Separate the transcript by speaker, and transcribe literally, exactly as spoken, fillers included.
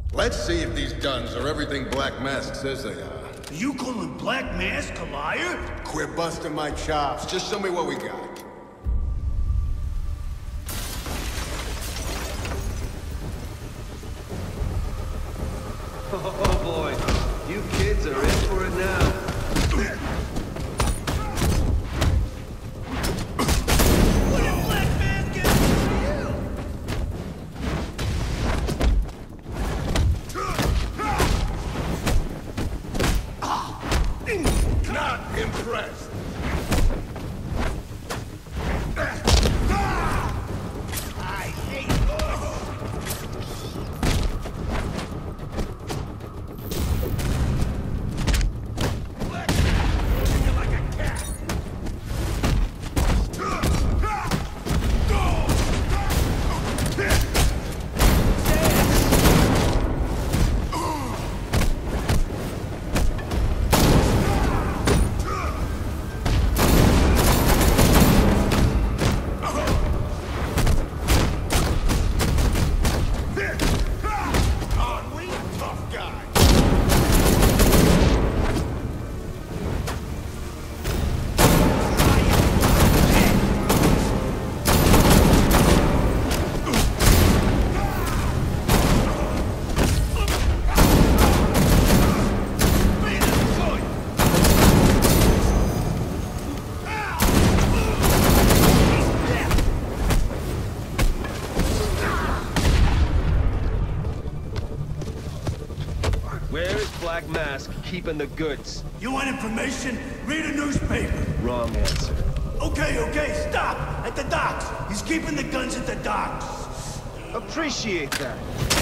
Speaker 1: Let's see if these guns are everything Black Mask says they are.
Speaker 2: You calling Black Mask a liar?
Speaker 1: Quit busting my chops. Just show me what we got.
Speaker 3: Oh boy, you kids are in for it now.
Speaker 2: What did Black Mask get for you?
Speaker 1: Not impressed.
Speaker 2: I hate this. Black Mask, looking like a cat.
Speaker 3: Where is Black Mask keeping the goods?
Speaker 2: You want information? Read a newspaper.
Speaker 3: Wrong answer.
Speaker 2: Okay, okay, stop! At the docks! He's keeping the guns at the docks!
Speaker 3: Appreciate that.